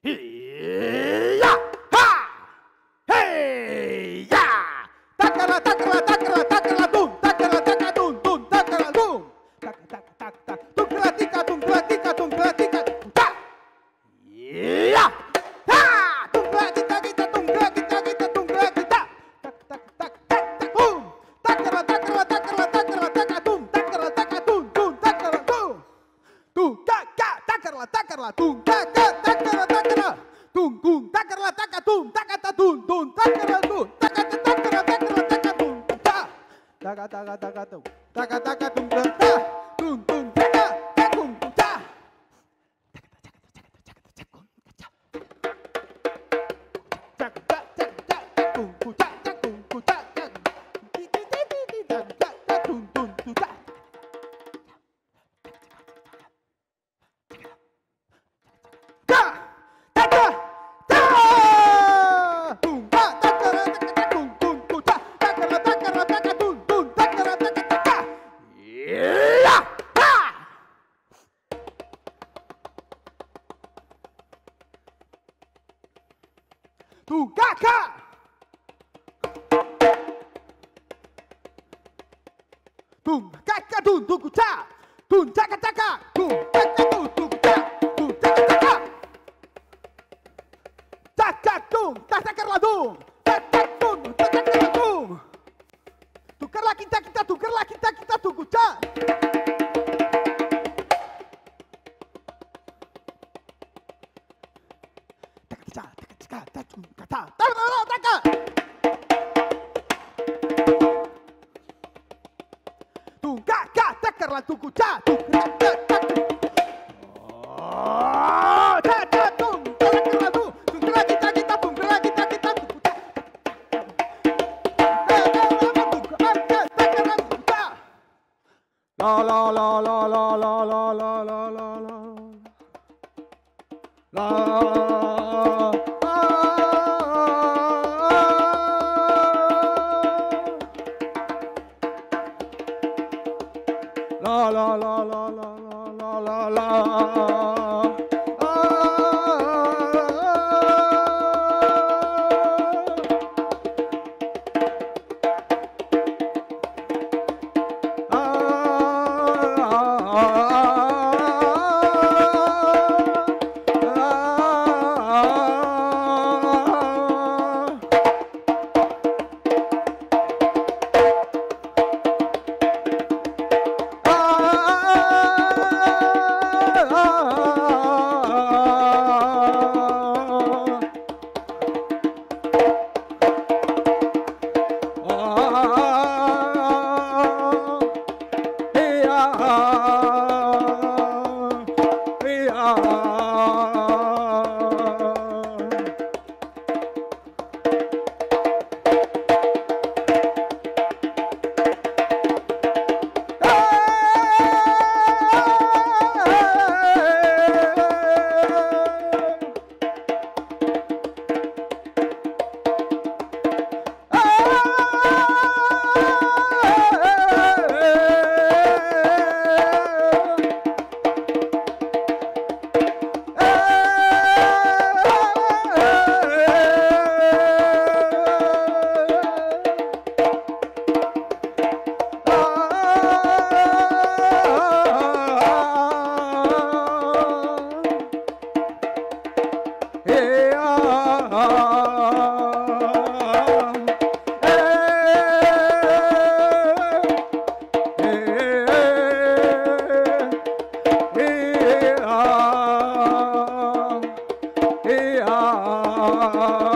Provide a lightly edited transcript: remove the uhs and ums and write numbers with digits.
Ya, ha, hey, ya. Takara, takara, takara, takara, tum, takara, takara, tum, tum, takara, tum. Tak, tak, tak, tak. Tum, klatika, tum, klatika, tum, klatika, tum, ta. Ya, ha, tum, klatika, kita, tum, klakita, kita, tum, klakita. Tak, tak, tak, tak, tak, tum. Takara, takara, takara, takara, takara, tum, takara, takara, tum, tum, takara, tum. Tum, taka, takara, takara, tum, taka, takara, takara. Tum, tum, takara, taka, tum, takata, tum, tum, takara, tum, takata, takara, takara, taka, tum, ta. Taka, taka, taka, tum, taka, taka, tum, ta. Tum, tum, taka, takum, ta. Taka, taka, taka, takum, ta, takum, ta, takum. Ti, ti, ti, ti, ti, ta, ta, ta, tum, tum, tum, ta. Ta, taka, ta. Tum, ta, takara, taka, takum, tum, tum, ta. Takara, takara, taka, tum, tum, takara, taka, taka. Ya, ha. Tum, kaka. Tum, kaka, tum, tum, ta. Tum, taka, taka. Tum, taka, tum, tum, ta. Tum, taka, taka. Taka, tum, takara, tum. Taka, tum, takara, tum. Tukarlah kita, kita, tukarlah kita, kita, tunggu, ta. Taka, taka, taka, taka, tum, kata. Taka, taka. Tum, kaka, takarlah, tunggu, ta. Tum, kaka, takum. Oh, ta, ta, tum, takarlah, tum. Tukarlah kita, kita, tukarlah kita, kita, tunggu, ta. La la la la la la la la la la la la la la la la ah